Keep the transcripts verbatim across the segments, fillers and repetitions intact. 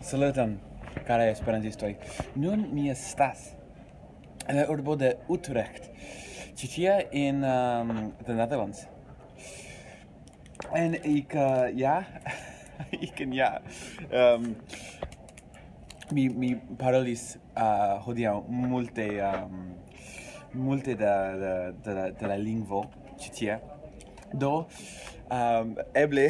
Saluton, caraj esperantistoj. Nun mi estas en la urbo de Utrecht, ĉi tie in um, the Netherlands. En ik uh, ja, ik en ja, um, mi mi parolis uh, hodiaŭ multe um, multe da da de la, de la lingvo ĉi tie. Do um, eble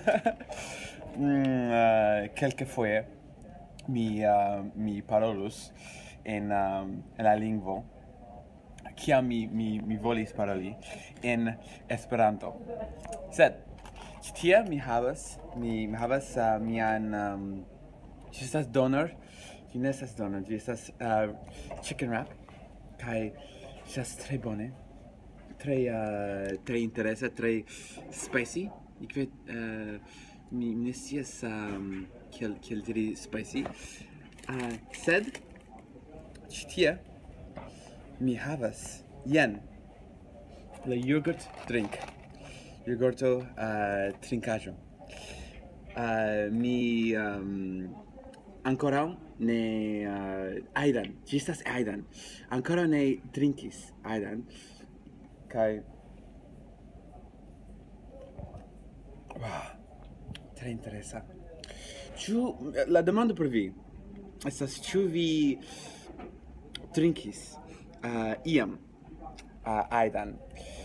mm, uh, kelkfoje mi uh, mi parolus en um, en la lingvo kiam mi mi mi volis paroli en Esperanto. Sed ĉi tie mi havas mi, mi havas uh, mian um, ĝi estas doner, ĝi ne estas doner, ĝi estas uh, chicken wrap kaj ĝi estas tre bone, tre uh, tre interesa, tre spicy. Ik vet uh, mi mi ne scias um, kiel kiel diri spicy. Uh, sed ĉi tie mi havas jen la yogurt drink. Yogurto uh, trinkaĵo. Uh, mi um, ankoraŭ ne uh, ajdan, ĝi estas ajdan. Ankoraŭ ne drinkis ajdan. Kaj wow, tre interesa. Ĉu la demando por vi estas ĉu vi drinkis uh, iam uh, ajdan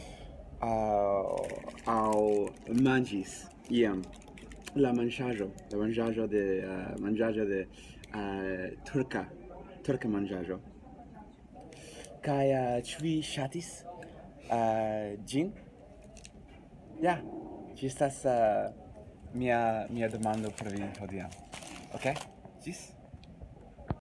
uh, aŭ manĝis iam la manĝaĵo, la manĝaĵo de uh, manĝaĵo de uh, turka turka manĝaĵo. Kaj uh, ĉu vi ŝatis uh, ĝin? Ja, ĝi estas uh, mia mia demando por vi hodiaŭ. Ok? Ĝis